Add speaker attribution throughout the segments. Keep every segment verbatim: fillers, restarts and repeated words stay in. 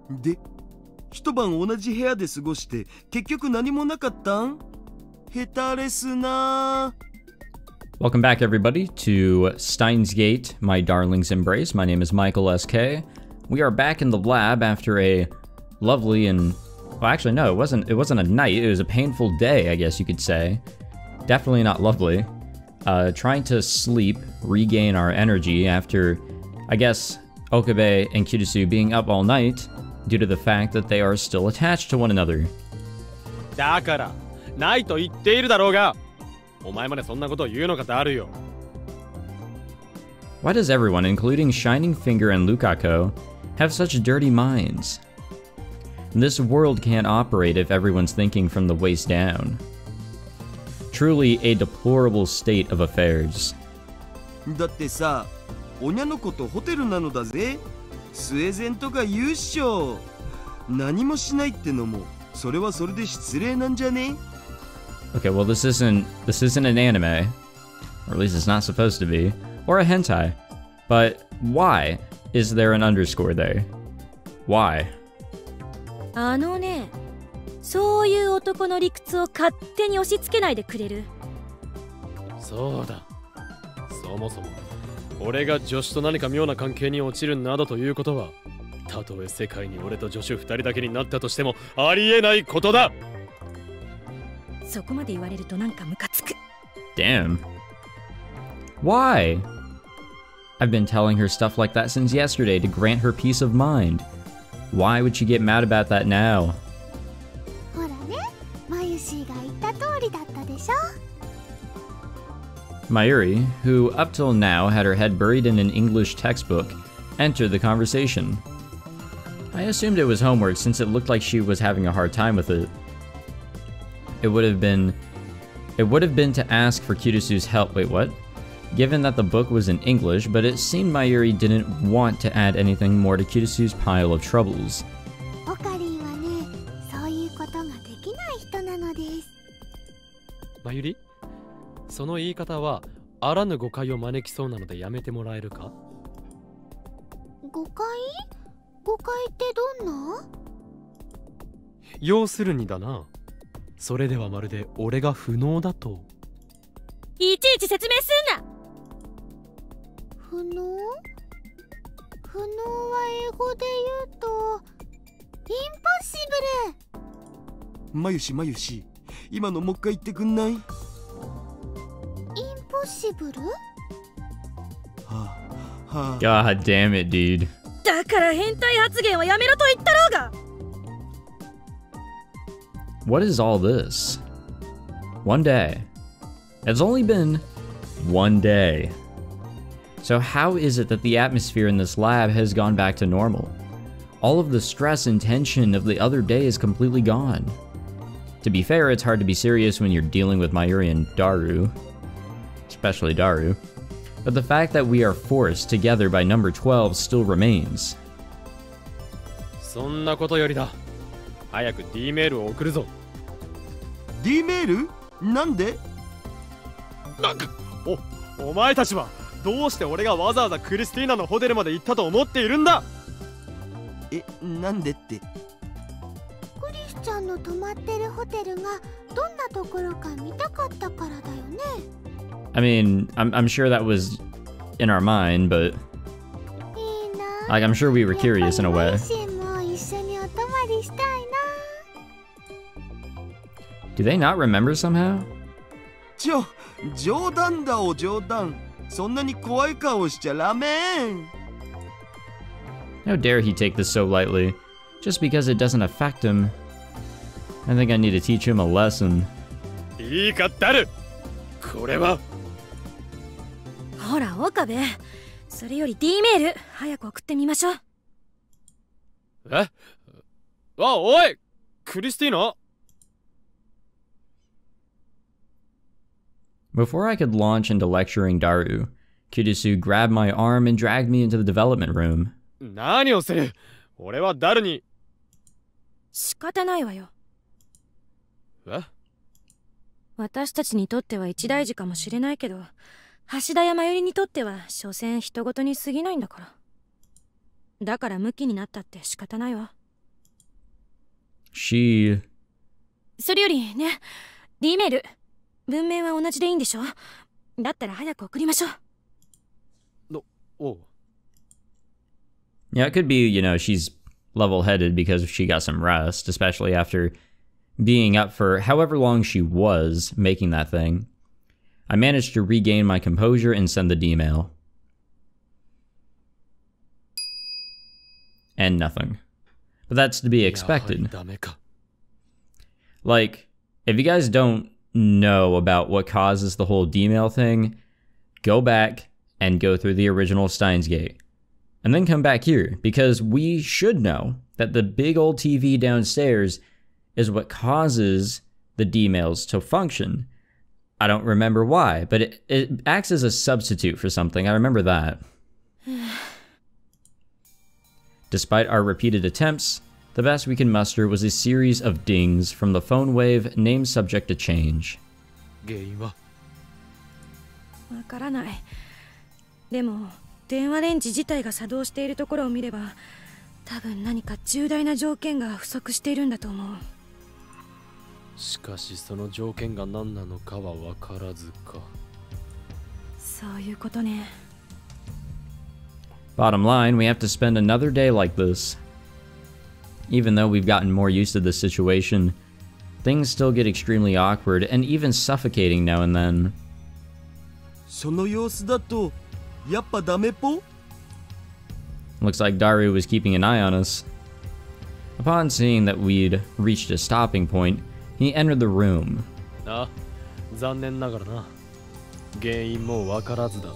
Speaker 1: で、一晩同じ部屋で過ごして結局何もなかったん？下手ですな。
Speaker 2: Welcome back, everybody, to Steins Gate, My Darling's Embrace. My name is Michael S K. We are back in the lab after a lovely and... Well, actually, no, it wasn't, it wasn't a night. It was a painful day, I guess you could say. Definitely not lovely. Uh, trying to sleep, regain our energy after, I guess, Okabe and Kirisu being up all night due to the fact that they are still attached to one another.
Speaker 3: だから、ないと言っているだろうが、お前までそんなことを言うのかとあるよ。
Speaker 2: Why does everyone, including Shining Finger and Lukako, have such dirty minds? This world can't operate if everyone's thinking from the waist down. Truly a deplorable state of affairs.
Speaker 1: だってさ、おにゃの子とホテルなのだぜ。スウェーデンとか言うっしょ。何もしないってのも、それはそれで失礼なんじゃね?
Speaker 2: Okay, well this isn't this isn't an anime, or at least it's not supposed to be, or a hentai. But why is there an underscore there? Why?
Speaker 4: あのね、そういう男の理屈を勝手に押し付けないでくれる。
Speaker 3: そうだ。そもそも俺が助手と何か妙な関係に陥るなどということは、たとえ世界に俺と助手二人だけになったとしてもありえないことだ。
Speaker 4: そこまで言われるとなんかムカつく。
Speaker 2: Damn. Why? I've been telling her stuff like that since yesterday to grant her peace of mind. Why would she get mad about that now?
Speaker 5: ほらね、マユシーが言った通りだったでしょ。
Speaker 2: Mayuri, who up till now had her head buried in an English textbook, entered the conversation. I assumed it was homework since it looked like she was having a hard time with it. It would have been... It would have been to ask for Kirisu's help. Wait, what? Given that the book was in English, but it seemed Mayuri didn't want to add anything more to Kirisu's pile of troubles.
Speaker 5: オカリンはね、そういうことができない人なのです。
Speaker 3: まゆり、その言い方はあらぬ誤解を招きそうなのでやめてもらえるか？
Speaker 5: 誤解？誤解ってどんな？
Speaker 3: 要するにだな。それではまるで俺が不能だと。
Speaker 4: いちいち説明すんな。
Speaker 5: 不能？不能は英語で言うとインポッシブル。
Speaker 1: まゆしまゆし、今のもう一回言ってくんない？イン
Speaker 5: ポッシブル？
Speaker 1: はあ、はあ。
Speaker 2: God damn it, dude.
Speaker 4: だから変態発言はやめろと言ったろうが。
Speaker 2: What is all this? One day. It's only been one day. So how is it that the atmosphere in this lab has gone back to normal? All of the stress and tension of the other day is completely gone. To be fair, it's hard to be serious when you're dealing with Mayuri and Daru. Especially Daru. But the fact that we are forced together by number twelve still remains.
Speaker 3: そんなことよりだ。早く D メールを送るぞ。
Speaker 1: D メール？なんで？
Speaker 3: お、お前たちはどうして俺がわざわざクリスティーナのホテルまで行ったと思っているんだ？
Speaker 1: え、なんでって？
Speaker 5: クリスちゃんの泊まってるホテルがどんなところか見たかったからだよね。
Speaker 2: I mean, I'm, I'm sure that was in our mind, but...
Speaker 5: いいな。
Speaker 2: Like, I'm sure we were curious in a
Speaker 5: やっ
Speaker 2: way.
Speaker 5: ぱりマユシーも一緒にお泊まりしたいな。
Speaker 2: Do they not remember somehow?
Speaker 1: ちょ、冗談だお冗談。そんなに怖い顔しちゃダメん。
Speaker 2: How dare he take this so lightly? Just because it doesn't affect him. I think I need to teach him a lesson.
Speaker 3: いいかったる。これは。
Speaker 4: ほら岡部、それより D メール早く送ってみましょう。
Speaker 3: え？あ、おい、クリスティーナ。
Speaker 2: Before I could launch into lecturing Daru, Kirisu grabbed my arm and dragged me into the development room.
Speaker 3: 何をする？俺はダルに。
Speaker 4: 仕方ないわよ。
Speaker 3: え？
Speaker 4: 私たちにとっては一大事かもしれないけど、橋田やまゆりにとっては所詮人事に過ぎないんだから。だからムキになったって仕方ないわ。
Speaker 2: she...
Speaker 4: それよりね、D メール。文面は同じでいいんでしょ？だったら早く送りましょう。
Speaker 3: の、おう。
Speaker 2: Yeah, it could be, you know, she's level-headed because she got some rest, especially after being up for however long she was making that thing. I managed to regain my composure and send the D-mail. And nothing. But that's to be expected. Like, if you guys don't know about what causes the whole D-mail thing, go back and go through the original Steins Gate. And then come back here, because we should know that the big old T V downstairs is what causes the D-mails to function. I don't remember why, but it, it acts as a substitute for something. I remember that. Despite our repeated attempts, the best we can muster was a series of dings from the phone wave named subject to change.
Speaker 3: 原因は？
Speaker 4: わからない。でも、電話レンジ自体が作動しているところを見れば、多分何か重大な条件が不足しているんだと思う。
Speaker 3: しかしその条件が何なのかは分からずか。
Speaker 4: そういうことね。
Speaker 2: Bottom line, we have to spend another day like this. Even though we've gotten more used to this situation, things still get extremely awkward and even suffocating now and then.
Speaker 1: その様子だとやっぱダメぽ？
Speaker 2: Looks like Daru was keeping an eye on us. Upon seeing that we'd reached a stopping point, he entered the room.
Speaker 3: あ、残念ながらな。原因も分からずだ。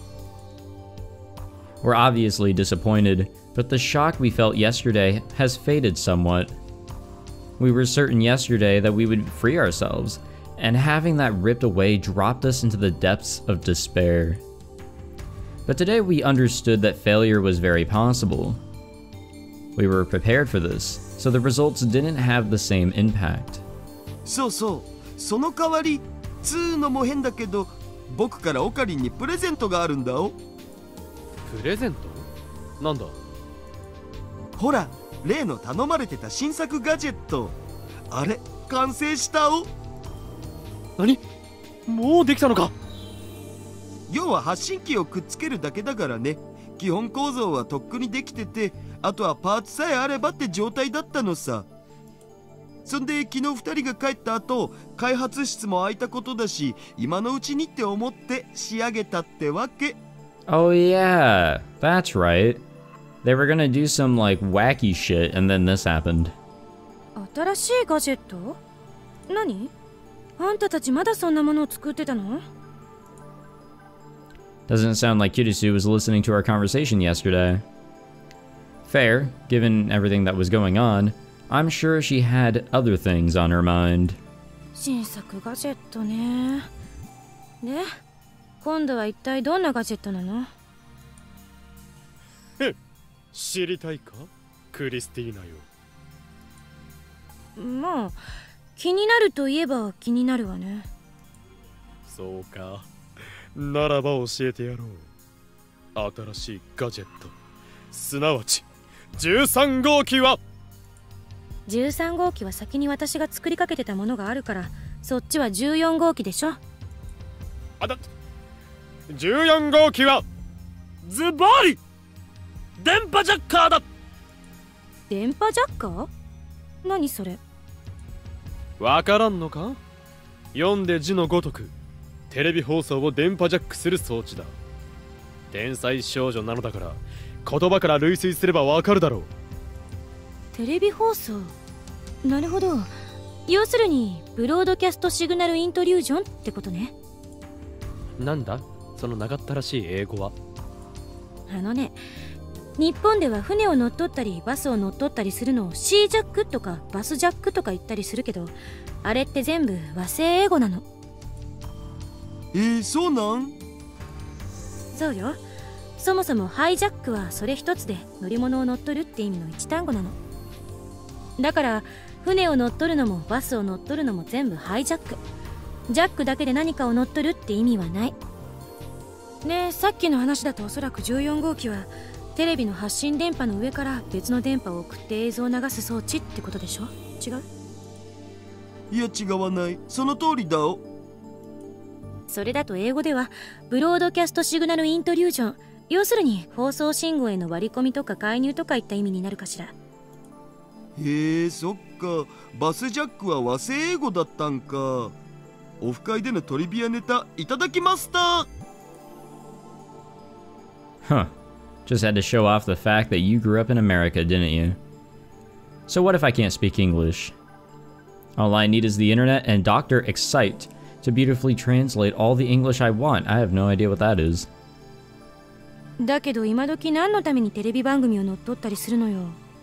Speaker 2: We're obviously disappointed, but the shock we felt yesterday has faded somewhat. We were certain yesterday that we would free ourselves, and having that ripped away dropped us into the depths of despair. But today we understood that failure was very possible. We were prepared for this, so the results didn't have the same impact.
Speaker 1: そうそう、その代わりつーのも変だけど、僕からオカリンにプレゼントがあるんだお。
Speaker 3: プレゼント？なんだ？
Speaker 1: ほら、例の頼まれてた新作ガジェット。あれ、完成したお。
Speaker 3: 何？もうできたのか？
Speaker 1: 要は発信機をくっつけるだけだからね。基本構造はとっくにできてて、あとはパーツさえあればって状態だったのさ。そんで昨日ふたりが帰った後、開発室も空いたことだし、今のうちにって思って仕上げたってわけ。
Speaker 2: Oh yeah, that's right. They were gonna do some like wacky shit and then this happened.
Speaker 4: 新しいガジェット？何？あんたたちまだそんなものを作ってたの？
Speaker 2: Doesn't sound like Kirisu was listening to our conversation yesterday. Fair, given everything that was going on, I'm sure she had other things on her mind.
Speaker 4: 新作ガジェットね。で、今度は一体どんなガジェットなの？
Speaker 3: 知りたいか？クリスティーナよ。
Speaker 4: まあ、気になるといえば気になるわね。
Speaker 3: そうか。ならば教えてやろう。新しいガジェット、すなわちじゅうさん号機は？
Speaker 4: じゅうさん号機は先に私が作りかけてたものがあるから、そっちはじゅうよん号機でしょ。
Speaker 3: あだ、じゅうよん号機はズバリ電波ジャッカーだ。
Speaker 4: 電波ジャッカー？何それ？
Speaker 3: わからんのか？読んで字のごとくテレビ放送を電波ジャックする装置だ。天才少女なのだから言葉から類推すればわかるだろう。
Speaker 4: テレビ放送？なるほど。要するにブロードキャストシグナルイントリュージョンってことね。
Speaker 3: なんだその長ったらしい英語は？
Speaker 4: あのね、日本では船を乗っ取ったりバスを乗っ取ったりするのをシージャックとかバスジャックとか言ったりするけど、あれって全部和製英語なの。
Speaker 1: えー、そうなん？
Speaker 4: そうよ。そもそもハイジャックはそれ一つで乗り物を乗っ取るって意味の一単語なの。だから船を乗っ取るのもバスを乗っ取るのも全部ハイジャック。ジャックだけで何かを乗っ取るって意味はない。ねえ、さっきの話だとおそらくじゅうよん号機はテレビの発信電波の上から別の電波を送って映像を流す装置ってことでしょ。違う？
Speaker 1: いや違わない。その通りだお。
Speaker 4: それだと英語ではブロードキャストシグナルイントリュージョン、要するに放送信号への割り込みとか介入とかいった意味になるかしら。
Speaker 1: へえ、そっか。バスジャックは和製英語だったんか。オフ会でのトリビアネタいただきました。
Speaker 2: Huh. Just had to show off the fact that you grew up in America, didn't you? So what if I can't speak English? All I need is the internet and Doctor Excite to beautifully translate all the English I want. I have no idea what that is.
Speaker 4: だけど今時何のためにテレビ番組を乗っ取ったりするのよ。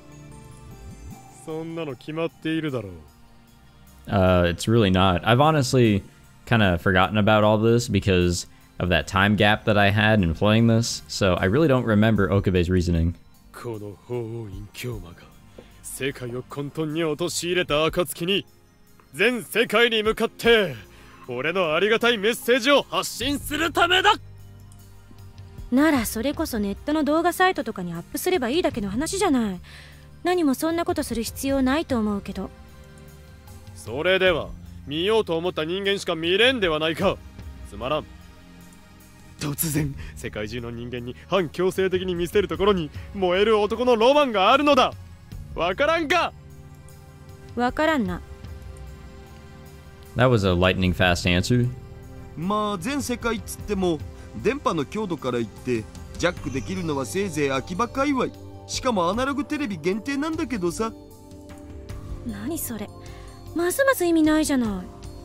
Speaker 3: そんなの決まっているだろう。
Speaker 2: Uh, it's really not. I've honestly kind of forgotten about all this because of that time gap that I had in playing this, so I really don't remember Okabe's reasoning.
Speaker 3: この法王院教魔が世界を混沌に陥れた暁に全世界に向かって俺のありがたいメッセージを発信するためだ。
Speaker 4: ならそれこそネットの動画サイトとかにアップすればいいだけの話じゃない。何もそんなことする必要ないと思うけど。
Speaker 3: それでは見ようと思った人間しか見れんではないか。つまらん。突然世界中の人間に反強制的に見せるところに燃える男のロマンがあるのだ。わからんか？
Speaker 4: わからんな。
Speaker 2: That was a lightning fast answer.
Speaker 1: まあ全世界っつっても電波の強度から言ってジャックできるのはせいぜい秋葉界隈。しかもアナログテレビ限定なんだけどさ。
Speaker 4: 何それ、ますます意味ないじゃない。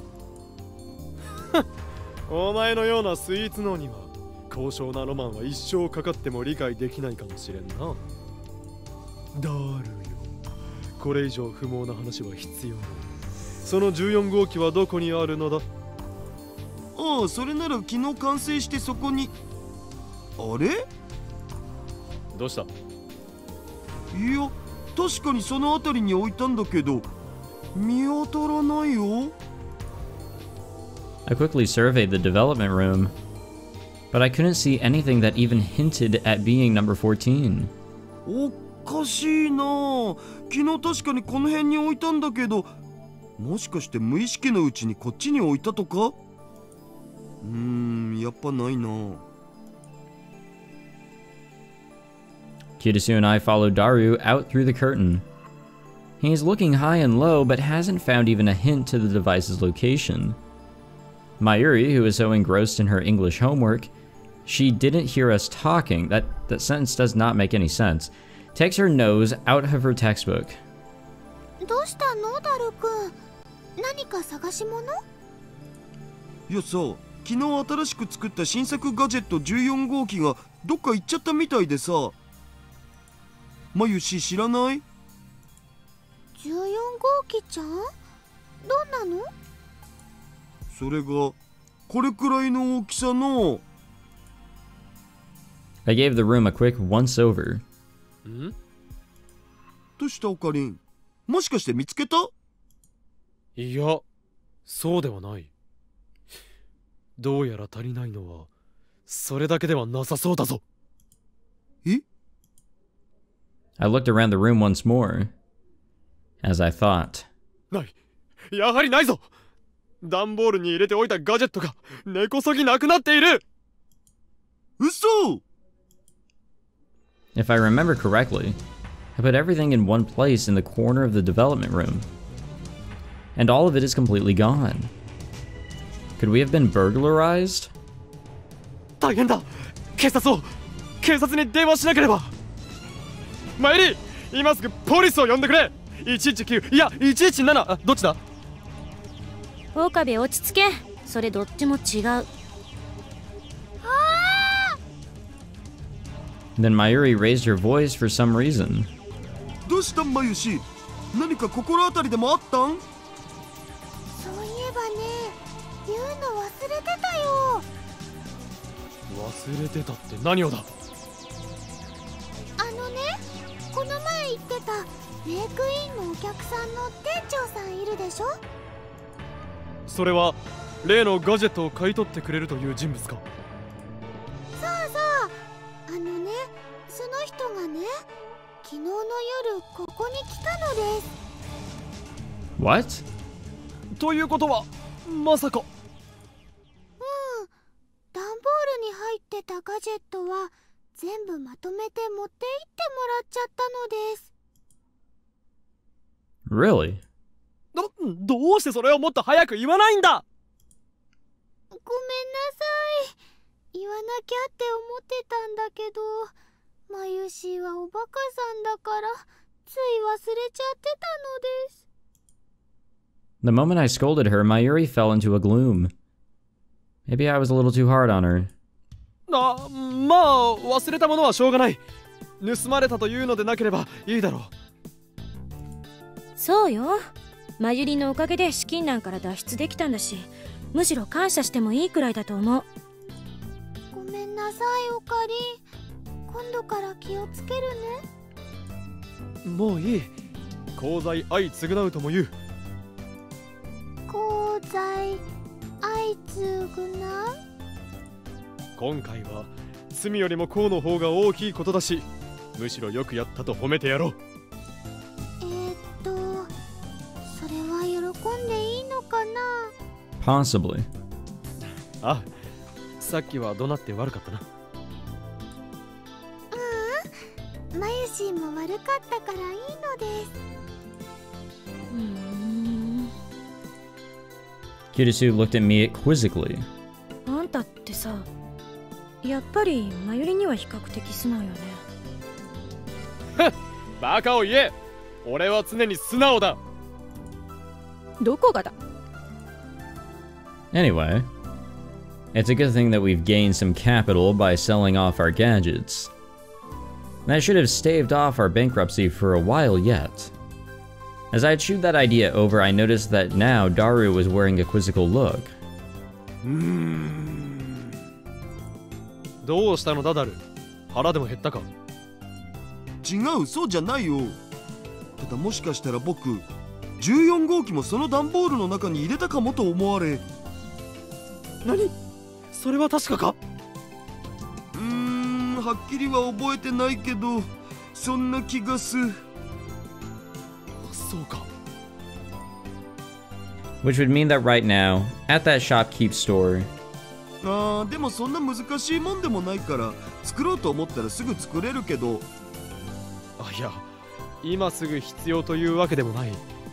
Speaker 3: お前のようなスイーツ脳には高尚なロマンは一生かかっても理解できないかもしれんな。だるよ、これ以上不毛な話は必要ない。そのじゅうよん号機はどこにあるのだ？
Speaker 1: ああ、それなら昨日完成してそこに。あれ？
Speaker 3: どうした？
Speaker 1: いや、確かにその辺りに置いたんだけど見当たらないよ。
Speaker 2: I quickly surveyed the development room, but I couldn't see anything that even hinted at being number fourteen.
Speaker 1: おかしいな。昨日確かにこの辺に置いたんだけど、もしかして無意識のうちにこっちに置いたとか？うーん、やっぱないな。
Speaker 2: Kitasu and I followed Daru out through the curtain. He's looking high and low, but hasn't found even a hint to the device's location. Mayuri, who is so engrossed in her English homework, she didn't hear us talking. That, that sentence does not make any sense. Takes her nose out of her textbook.
Speaker 5: どうしたのダル君、何か探し物？
Speaker 1: いやさ、昨日新しく作った新作ガジェットじゅうよん号機がどっか行っちゃったみたいでさ。まゆし知らない？
Speaker 5: じゅうよん号機ちゃん？どんなの？
Speaker 1: それがこれくらいの大きさの。
Speaker 2: I gave the room a quick once-over.
Speaker 3: ん？
Speaker 1: どうしたオカリン？もしかして見つけた？
Speaker 3: いや、そうではない。どうやら足りないのはそれだけではなさそうだぞ。
Speaker 1: え？
Speaker 2: I looked around the room once more, as I thought.
Speaker 3: ない。やはりないぞ。段ボールに入れておいたガジェットが根こそぎなくなっている。
Speaker 1: 嘘！
Speaker 2: If I remember correctly, I put everything in one place in the corner of the development room. And all of it is completely gone. Could we have been burglarized?
Speaker 3: 大変だ。警察を、警察に電話しなければ。マイリー、今すぐポリスを呼んでくれ。いちいちきゅう、いやいちいちなな、どっちだ？
Speaker 4: 岡部落ち着け。それどっちも違う。
Speaker 2: Then Mayuri raised her voice for some reason.
Speaker 1: どうしたんまゆし？何か心当たりでもあったん？
Speaker 5: そういえばね、言うの忘れてたよ。
Speaker 3: 忘れてたって何をだ？
Speaker 5: あのね、この前言ってたメイクインのお客さんの店長さんいるでしょ？
Speaker 3: それは例のガジェットを買い取ってくれるという人物か？
Speaker 5: そうそう、あのね、その人人がね、昨日の夜ここに来たのです。
Speaker 2: What?
Speaker 3: ということはまさか。
Speaker 5: うん、段ボールに入ってたガジェットは全部まとめて持って行ってもらっちゃったのです。
Speaker 2: Really?
Speaker 3: どどうしてそれをもっと早く言わないんだ。
Speaker 5: ごめんなさい。言わなきゃって思ってたんだけど、マユシーはおバカさんだからつい忘れちゃってたのです。
Speaker 2: The moment I scolded her, Mayuri fell into a gloom. Maybe I was a little too hard on her.
Speaker 3: あ、まあ忘れたものはしょうがない。盗まれたというのでなければいいだろう。
Speaker 4: そうよ。マユリのおかげで資金難から脱出できたんだし、むしろ感謝してもいいくらいだと思う。
Speaker 5: ごめんなさい、オカリン。今度から気をつけるね。
Speaker 3: もういい。功罪相償うとも言う。
Speaker 5: 功罪相償う？
Speaker 3: 今回は罪よりも功の方が大きいことだし、むしろよくやったと褒めてやろう。
Speaker 5: えー、っとそれは喜んでいいのかな？
Speaker 2: Possibly.
Speaker 3: あ、さっきは怒鳴って悪かったな。
Speaker 5: ううん、マユシーも悪かったからいいのです。
Speaker 4: うーん。
Speaker 2: Kirisu looked at me quizzically.
Speaker 4: あんたってさ、やっぱりマユリには比較的素直よね。
Speaker 3: バカを言え。俺は常に素直だ。
Speaker 4: どこがだ？
Speaker 2: Anyway, it's a good thing that we've gained some capital by selling off our gadgets. That should have staved off our bankruptcy for a while yet. As I chewed that idea over, I noticed that now Daru was wearing a quizzical look.
Speaker 3: うーん。どうしたのだダル。腹でも減ったか。
Speaker 1: 違う、そうじゃないよ。ただもしかしたら僕じゅうよん号機もその段ボールの中に入れたかもと思われ。
Speaker 3: 何？それは確かか？
Speaker 1: うーん、はっきりは覚えてないけどそんな気がす。
Speaker 3: そうか。
Speaker 2: Which would mean that right now, at that shopkeep store,
Speaker 1: あー、でもそんな難しいもんでもないから作ろうと思ったらすぐ作れるけど。
Speaker 3: あ、いや、今すぐ必要というわけでもない。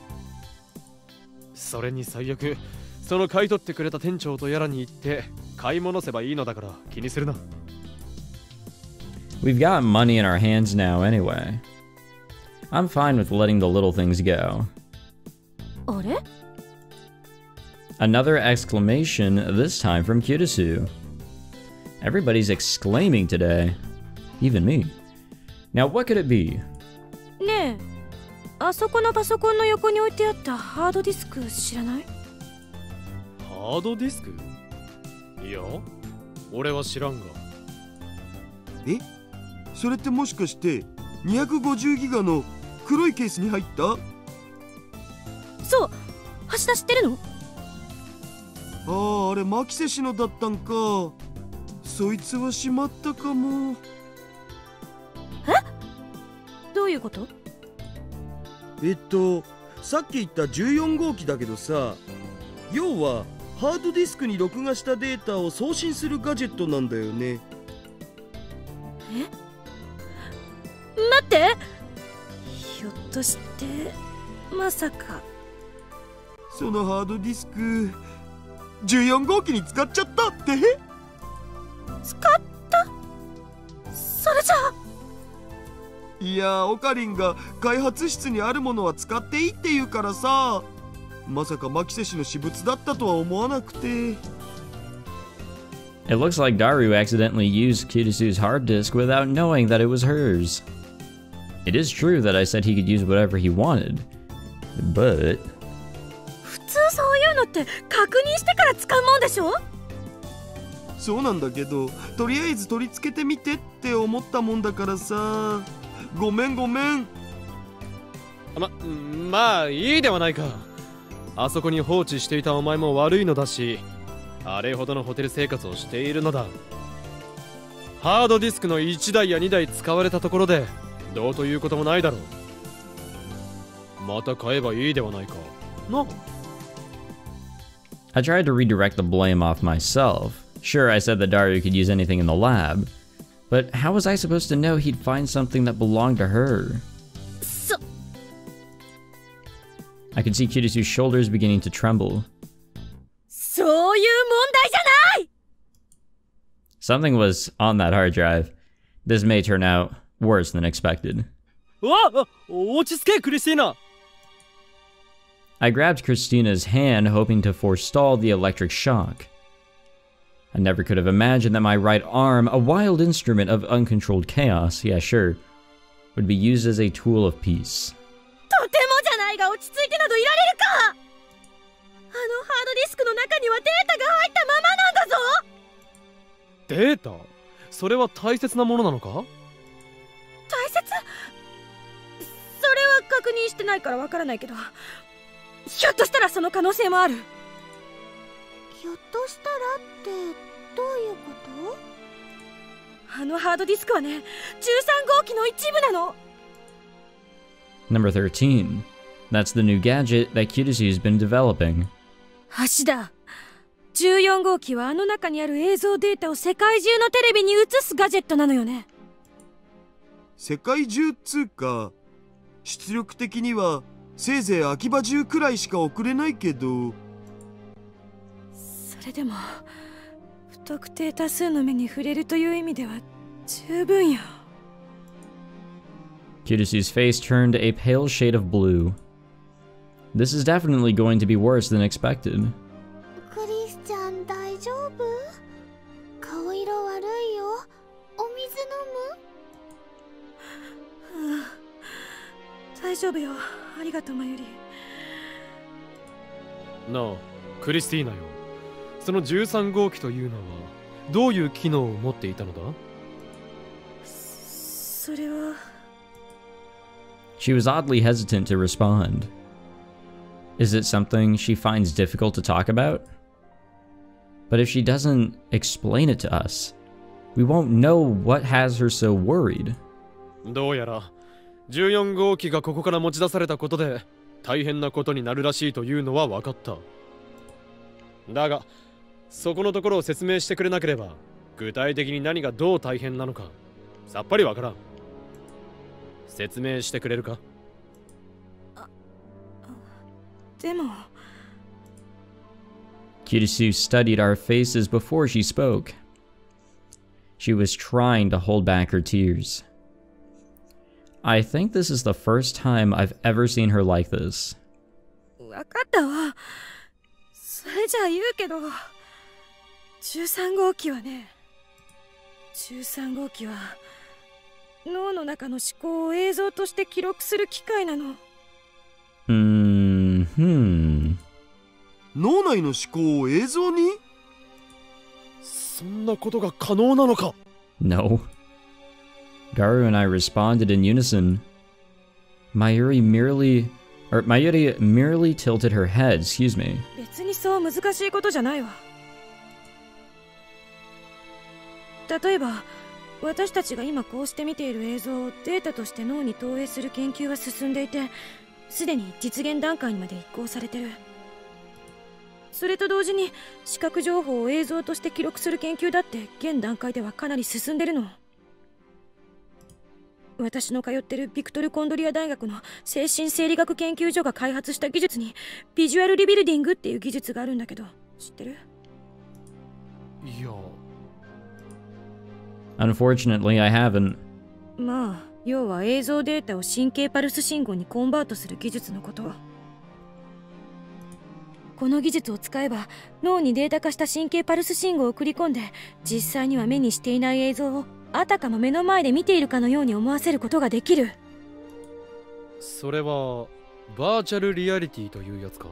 Speaker 3: それに最悪、その買い取ってくれた店長とやらに行って買い物せばいいのだから気にするな。
Speaker 2: we've got money in our hands now anyway. I'm fine with letting the little things go.
Speaker 4: あれ？
Speaker 2: Another exclamation, this time from Kirisu. Everybody's exclaiming today. Even me. Now what could it be?
Speaker 4: ねえ、あそこのパソコンの横に置いてあったハードディスク知らない？
Speaker 3: ハードディスク？いや、俺は知らんが。
Speaker 1: え、それってもしかしてにひゃくごじゅうギガの黒いケースに入った？
Speaker 4: そう、橋田知ってるの？
Speaker 1: ああ、あれ牧瀬氏のだったんか。そいつはしまったかも。
Speaker 4: え？どういうこと？
Speaker 1: えっとさっき言ったじゅうよん号機だけどさ、要はハードディスクに録画したデータを送信するガジェットなんだよね。
Speaker 4: え？待って、ひょっとしてまさか
Speaker 1: そのハードディスクじゅうよん号機に使っちゃったって？
Speaker 4: 使った？それじゃあ。
Speaker 1: いや、オカリンが開発室にあるものは使っていいって言うからさ、まさか牧瀬氏の私物だったとは思わなくて。
Speaker 2: It looks like Daru accidentally used Kirisu's hard disk without knowing that it was hers. It is true that I said he could use whatever he wanted, but...
Speaker 4: 普通そういうのって確認してから使うもんでしょ？
Speaker 1: そうなんだけど、とりあえず取り付けてみてって思ったもんだからさ。ごめんごめん。
Speaker 3: ま、まあいいではないか。あそこに放置していたお前も悪いのだし、あれほどのホテル生活をしているのだ。 ハードディスクのいちだいやにだい使われたところでどうということもないだろう。また買えばいいではないかな。
Speaker 2: I tried to redirect the blame off myself. Sure, I said that Daru could use anything in the lab, but how was I supposed to know he'd find something that belonged to her?
Speaker 4: So-
Speaker 2: I could see Kirisu's shoulders beginning to tremble.
Speaker 4: そういう問題じゃない。
Speaker 2: Something was on that hard drive. This may turn out worse than expected.
Speaker 3: わっ、落ち着けクリスティーナ。
Speaker 2: I grabbed Christina's hand, hoping to forestall the electric shock. I never could have imagined that my right arm, a wild instrument of uncontrolled chaos, yeah sure, would be used as a tool of peace.
Speaker 4: とてもじゃないが落ち着いてなどいられるか。あのハードディスクの中にはデータが入ったままなんだぞ。
Speaker 3: データ？それは大切なものなのか？
Speaker 4: 大切？それは確認してないからわからないけど、ひょっとしたらその可能性もある。
Speaker 5: ひょっとしたらってどういうこと？
Speaker 4: あのハードディスクはね、じゅうさん号機の一部なの。
Speaker 2: Number thirteen. That's the new gadget that Kirisu's been developing.
Speaker 4: 橋だ。じゅうよん号機はあの中にある映像データを世界中のテレビに映すガジェットなのよね。
Speaker 1: 世界中っつうか、出力的にはせいぜい秋葉中くらいしか送れないけど。
Speaker 4: それでも不特定多数の目に触れるという意味では十分よ。
Speaker 2: Kirisu's face turned a pale shade of blue. This is definitely going to be worse than expected.
Speaker 5: クリスちゃん大丈夫？顔色悪いよ。お水飲む？
Speaker 4: 大丈夫よ。ありがとうマユリ。
Speaker 3: なあ、クリスティーナよ。そのじゅうさん号機というのはどういう機能を持っていたのだ？
Speaker 4: それは。
Speaker 2: She was oddly hesitant to respond. Is it something she finds difficult to talk about? But if she doesn't explain it to us, we won't know what has her so worried.
Speaker 3: どうやらじゅうよん号機がここから持ち出されたことで大変なことになるらしいというのは分かった。だがそこのところを説明してくれなければ具体的に何がどう大変なのかさっぱり分からん。説明してくれるか？
Speaker 4: でも
Speaker 2: Kirisu studied our faces before she spoke. She was trying to hold back her tears. I think this is the first time I've ever seen her like this.
Speaker 4: 分かったわ。それじゃあ言うけど、じゅうさん号機はね、じゅうさん号機は脳の中の思考を映像として記録する機械なの。
Speaker 2: うーん、ふん。
Speaker 1: 脳内の思考を映像に？
Speaker 3: そんなことが可能なのか？
Speaker 2: No. Garu and I responded in unison. Mayuri merely, or Mayuri merely tilted her head, excuse me.
Speaker 4: 別にそう難しいことじゃないわ。例えば、私たちが今こうして見ている映像をデータとして脳に投影する研究は進んでいて、すでに実現段階にまで移行されてる。それと同時に視覚情報を映像として記録する研究だって現段階ではかなり進んでるの。私の通ってるビクトル・コンドリア大学の精神生理学研究所が開発した技術にビジュアルリビルディングっていう技術があるんだけど、知ってる？
Speaker 3: いや。
Speaker 2: Unfortunately, I haven't.
Speaker 4: まあ、要は映像データを神経パルス信号にコンバートする技術のこと。この技術を使えば脳にデータ化した神経パルス信号を送り込んで、実際には目にしていない映像をあたかも目の前で見ているかのように思わせることができる。
Speaker 3: それはバーチャルリアリティというやつか？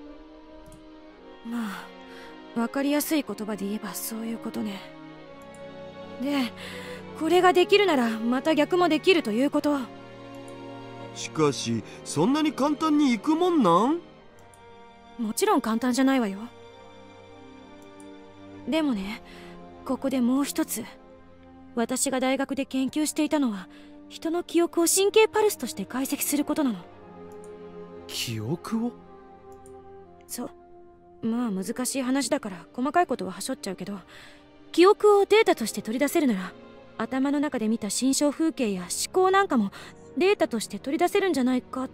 Speaker 4: まあ、わかりやすい言葉で言えばそういうことね。で、これができるならまた逆もできるということ。
Speaker 1: しかしそんなに簡単にいくもんなん？
Speaker 4: もちろん簡単じゃないわよ。でもね、ここでもう一つ私が大学で研究していたのは人の記憶を神経パルスとして解析することなの。
Speaker 3: 記憶を？
Speaker 4: そう、まあ難しい話だから細かいことははしょっちゃうけど、記憶をデータとして取り出せるなら頭の中で見た心象風景や思考なんかもデータとして取り出せるんじゃないかって。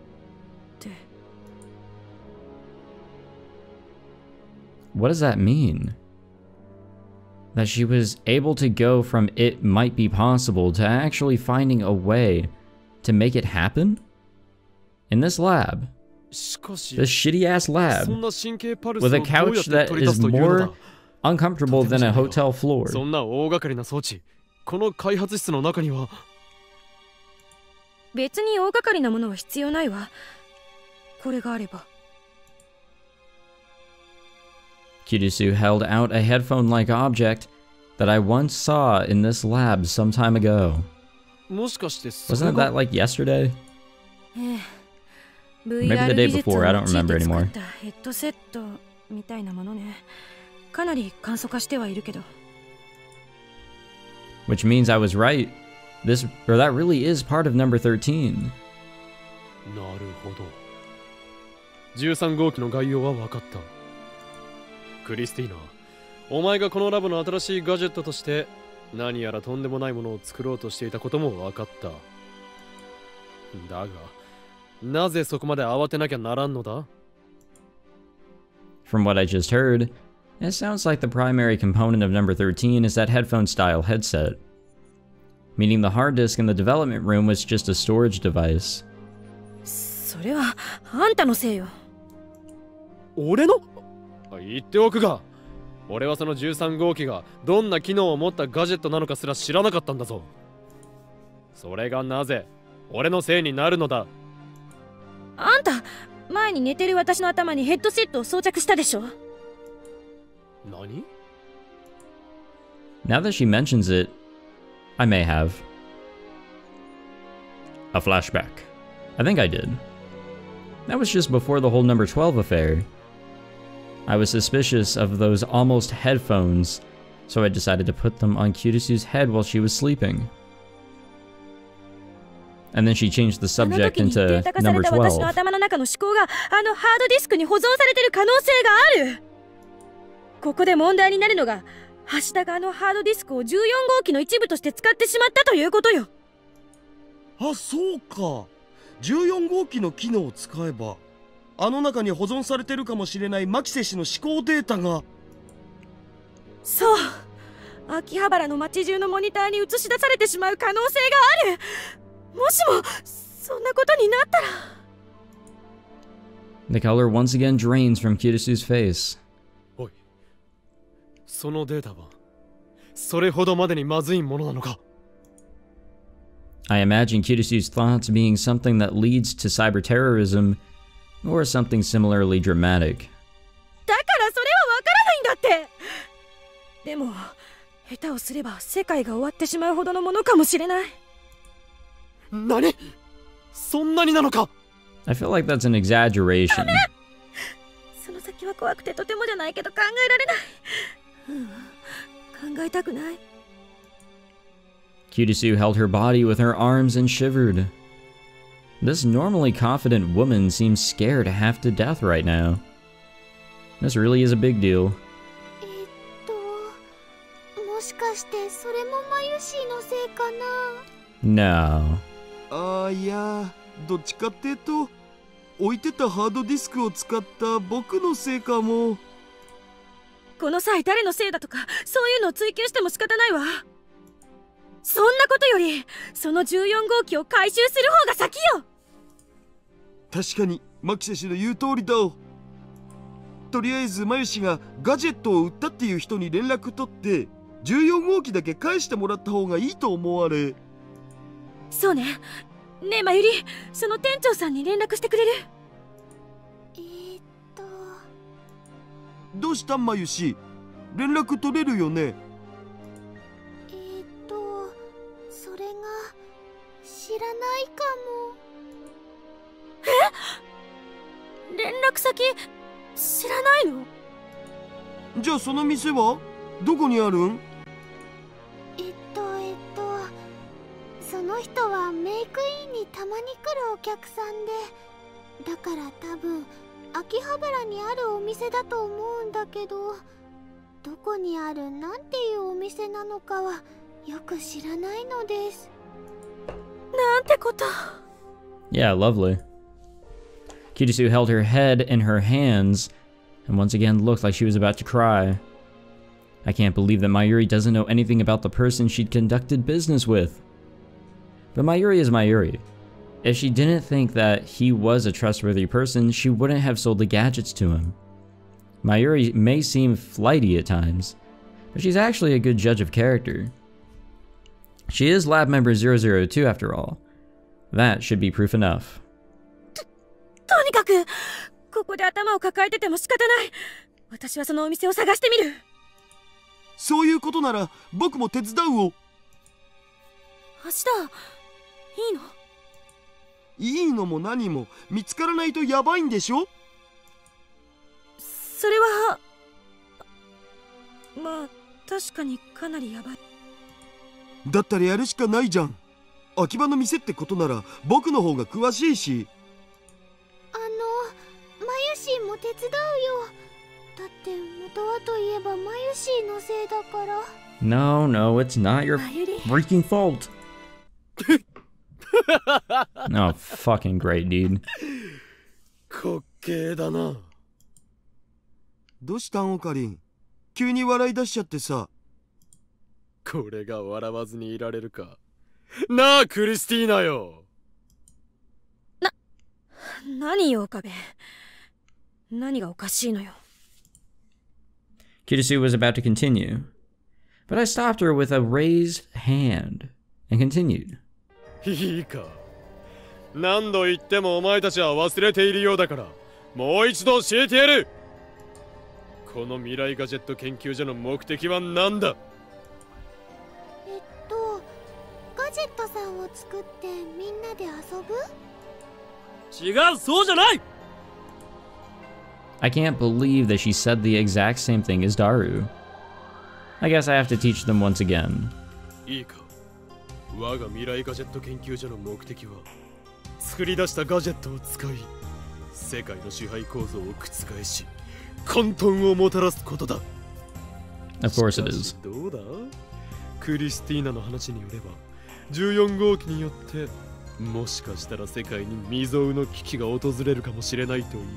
Speaker 2: What does that mean? That she was able to go from it might be possible to actually finding a way to make it happen? In this lab?
Speaker 3: しかし、
Speaker 2: This shitty ass
Speaker 3: そ
Speaker 2: lab
Speaker 3: んな神経パルス
Speaker 2: with
Speaker 3: を
Speaker 2: a
Speaker 3: どうやっ
Speaker 2: couch
Speaker 3: て
Speaker 2: that
Speaker 3: 取り出
Speaker 2: is
Speaker 3: すというの
Speaker 2: more
Speaker 3: だ。
Speaker 2: uncomfortable than a hotel
Speaker 3: そ
Speaker 2: floor.
Speaker 3: んな大掛かりな装置、この開発室の中には。
Speaker 4: 別に大掛かりなものは必要ないわ。これがあれば。
Speaker 2: Kirisu held out a headphone-like object that I once saw in this lab some time ago.
Speaker 3: もしかしてそ
Speaker 2: Wasn't
Speaker 3: れ
Speaker 2: that
Speaker 3: が
Speaker 2: like yesterday?
Speaker 4: ええ、
Speaker 2: Maybe the day before, I don't remember anymore.
Speaker 4: ヘッドセットみたいなものね。かなり簡素化してはいるけど。
Speaker 2: Which means I was right. This, or that really is part of number thirteen.
Speaker 3: なるほど。じゅうさん号機の概要は分かった。クリスティーナ、お前がこのラボの新しいガジェットとして何やらとんでもないものを作ろうとしていたことも分かった。だが、なぜそこまで慌てなきゃならんのだ？
Speaker 2: From what I just heard, it sounds like the primary component of number thirteen is that headphone-style headset. Meaning the hard disk in the development room was just a storage device.
Speaker 4: それはあんたのせいよ。
Speaker 3: 俺の？言っておくが、俺はそのじゅうさん号機がどんな機能を持ったガジェットなのかすら知らなかったんだぞ。それがなぜ俺のせいになるのだ？
Speaker 4: あんた、前に寝てる私の頭にヘッドセットを装着したでしょ？
Speaker 3: 何？
Speaker 2: Now that she mentions it, I may have. A flashback. I think I did. That was just before the whole number twelve affair. I was suspicious of those almost headphones, so I decided to put them on Kirisu's head while she was sleeping. And then she changed the subject into number
Speaker 4: 私
Speaker 2: twelve.
Speaker 4: の頭の中の思考があのハードディスクに保存されてる可能性がある。ここで問題になるのが、橋田があのハードディスクをじゅうよん号機の一部として使ってしまったということよ。
Speaker 1: あ、そうか。じゅうよん号機の機能を使えばあの中に保存されてるかもしれないマキセ氏の思考データが。
Speaker 4: そう、秋葉原の街中のモニターに映し出されてしまう可能性がある。もしもそんなことになったら。
Speaker 2: The color once again drains from Kirisu's face.
Speaker 3: おい、そのデータはそれほどまでにまずいものなのか？
Speaker 2: I imagine Kirisu's thoughts being something that leads to cyber terrorism, or something similarly dramatic.
Speaker 4: だからそれはわからないんだって。でも下手をすれば世界が終わってしまうほどのものかもしれない。
Speaker 3: 何？そんなになのか？
Speaker 2: I feel like that's an exaggeration.
Speaker 4: その先は怖くてとてもじゃないけど考えられない。うん、考えたくない。
Speaker 2: Kirisu held her body with her arms and shivered. This normally confident woman seems scared half to death right now. This really is a big deal.
Speaker 5: えっと、もしかしてそれもマユシーのせいかな？
Speaker 2: No.
Speaker 1: ああ、いや、どっちかっていうと置いてたハードディスクを使った僕のせいかも。
Speaker 4: この際誰のせいだとかそういうのを追求しても仕方ないわ。そんなことよりそのじゅうよん号機を回収する方が先よ。
Speaker 1: 確かにマキセ氏の言う通りだ。とりあえずマユシがガジェットを売ったっていう人に連絡取ってじゅうよん号機だけ返してもらった方がいいと思われ。
Speaker 4: そうね。ねえまゆり、その店長さんに連絡してくれる？
Speaker 5: えー、っと
Speaker 1: どうしたんマユシ、連絡取れるよね？
Speaker 5: えー、っとそれが知らないかも。
Speaker 4: え？連絡先知らないの？
Speaker 1: じゃあその店はどこにあるん？
Speaker 5: えっとえっとの人はメイクインにたまに来るお客さんで、だから多分秋葉原にあるお店だと思うんだけど、どこにあるなんていうお店なのかはよく知らないのです。
Speaker 4: なんてこと。
Speaker 2: Yeah, lovely. Kirisu held her head in her hands and once again looked like she was about to cry. I can't believe that Mayuri doesn't know anything about the person she'd conducted business with. But Mayuri is Mayuri. If she didn't think that he was a trustworthy person, she wouldn't have sold the gadgets to him. Mayuri may seem flighty at times, but she's actually a good judge of character. She is lab member zero zero two after all. That should be proof enough.
Speaker 4: とにかくここで頭を抱えてても仕方ない。私はそのお店を探してみる。
Speaker 1: そういうことなら僕も手伝うを。
Speaker 4: 明日いいの？
Speaker 1: いいのも何も見つからないとやばいんでしょ。
Speaker 4: それはまあ確かにかなりやばい。
Speaker 1: だったらやるしかないじゃん。秋葉の店ってことなら僕の方が詳しいし。
Speaker 5: あのマユシーも手伝うよ。だって元はといえばマユシーのせいだから。
Speaker 2: No, no, it's not your freaking fault. No, fucking great, dude.
Speaker 3: 滑稽だな。
Speaker 1: どうしたんオカリン。急に笑い出しちゃってさ。
Speaker 3: これが笑わずにいられるか。なあクリスティーナよ。
Speaker 4: な、何よ岡部。何がおかしいのよ。
Speaker 2: Kirisu was about to continue, but I stopped her with a raised hand and continued.
Speaker 3: いいか。何度言ってもお前たちは忘れているようだから、もう一度教えてやる。この未来ガジェット研究所の目的は何だ？
Speaker 5: えっと、ガジェットさんを作ってみんなで遊ぶ？
Speaker 3: 違う、そうじゃない。
Speaker 2: I can't believe that she said the exact same thing as Daru. I guess I have to teach them once again.
Speaker 3: いいか。我が未来ガジェット研究所の目的は、作り出したガジェットを使い、世界の支配構造を覆し、混沌をもたらすことだ。
Speaker 2: Of course it is.
Speaker 3: どうだ？クリスティーナの話によれば、じゅうよん号機によって、もしかしたら世界に未曾有の危機が訪れるかもしれないという。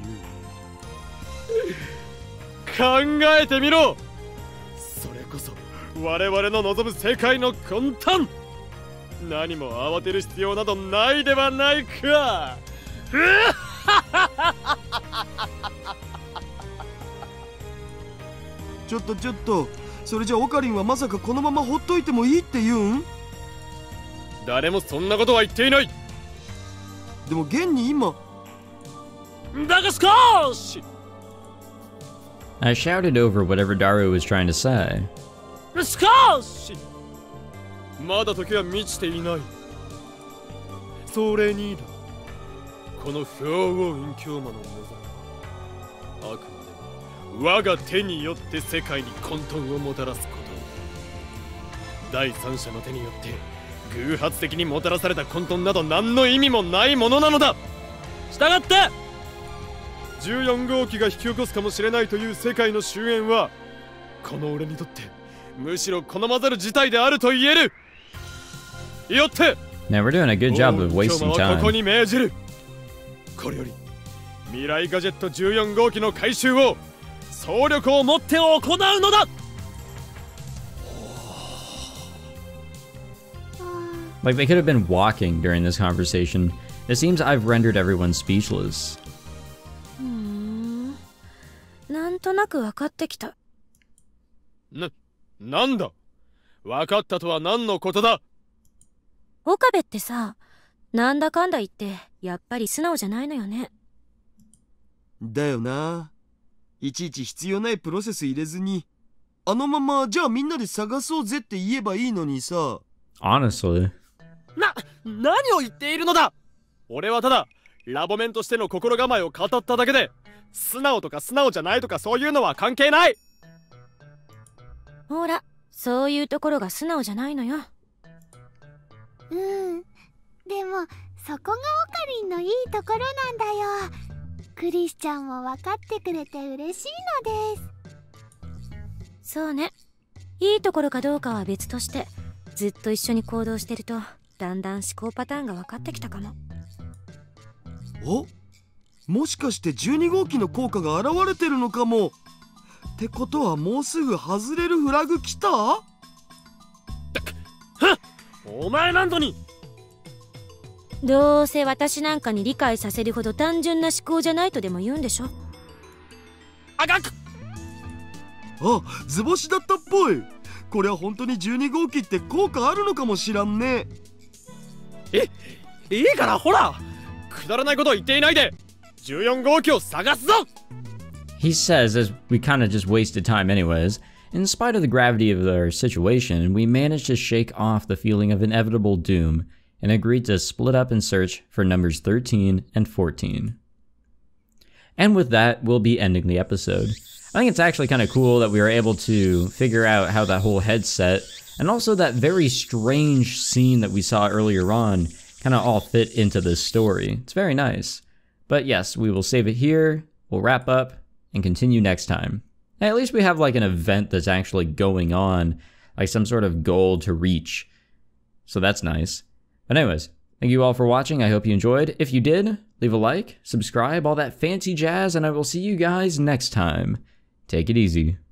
Speaker 3: 考えてみろ。それこそ我々の望む世界の混沌。何も慌てる必要などないではないか。
Speaker 1: ちょっとちょっと、それじゃオカリンはまさかこのままほっといてもいいって言うん？
Speaker 3: 誰もそんなことは言っていない。
Speaker 1: でも現に今。
Speaker 3: だが少し。
Speaker 2: I shouted over whatever Daru was trying to say.
Speaker 3: 少し。まだ時は満ちていない。それにだ。この兵庫雲境魔の望み。あくまでも我が手によって世界に混沌をもたらすこと。第三者の手によって偶発的にもたらされた混沌など何の意味もないものなのだ。したがってじゅうよん号機が引き起こすかもしれないという世界の終焉は、この俺にとってむしろ好まざる事態であると言える。よって
Speaker 2: Now we're doing a good job of wasting
Speaker 3: ここ
Speaker 2: time.
Speaker 3: に命じる。これより未来ガジェットじゅうよん号機の回収を総力をもって行うのだ。
Speaker 2: Like they could have been walking during this conversation. It seems I've rendered everyone speechless.
Speaker 4: うーん、なんとなく分かってきた。
Speaker 3: な、なんだ。分かったとは何のことだ。
Speaker 4: 岡部ってさ、なんだかんだ言ってやっぱり素直じゃないのよね。
Speaker 1: だよな。いちいち必要ないプロセス入れずに、あのままじゃあみんなで探そうぜって言えばいいのにさ。
Speaker 2: Honestly.
Speaker 3: な、何を言っているのだ。俺はただラボメンとしての心構えを語っただけで、素直とか素直じゃないとかそういうのは関係ない。
Speaker 4: ほら、そういうところが素直じゃないのよ。
Speaker 5: うん、 でもそこがオカリンのいいところなんだよ。クリスちゃんも分かってくれて嬉しいのです。
Speaker 4: そうね。いいところかどうかは別として、ずっと一緒に行動してるとだんだん思考パターンが分かってきたかも。
Speaker 1: お、もしかしてじゅうに号機の効果が現れてるのかも。ってことはもうすぐ外れるフラグ来た？はっ！
Speaker 3: お前なんとに。
Speaker 4: どうせ私なんかに理解させるほど単純な思考じゃないとでも言うんでしょ。
Speaker 3: あがく。
Speaker 1: あ、図星だったっぽい。これは本当にじゅうに号機って効果あるのかもしらんね。
Speaker 3: え、いいからほら、くだらないことを言っていないでじゅうよん号機を探すぞ。
Speaker 2: He says, as we kind of just wasted time anyways, in spite of the gravity of our situation, we managed to shake off the feeling of inevitable doom and agreed to split up and search for numbers thirteen and fourteen. And with that, we'll be ending the episode. I think it's actually kind of cool that we were able to figure out how that whole headset and also that very strange scene that we saw earlier on kind of all fit into this story. It's very nice. But yes, we will save it here, we'll wrap up, and continue next time. And at least we have like an event that's actually going on, like some sort of goal to reach. So that's nice. But anyways, thank you all for watching. I hope you enjoyed. If you did, leave a like, subscribe, all that fancy jazz, and I will see you guys next time. Take it easy.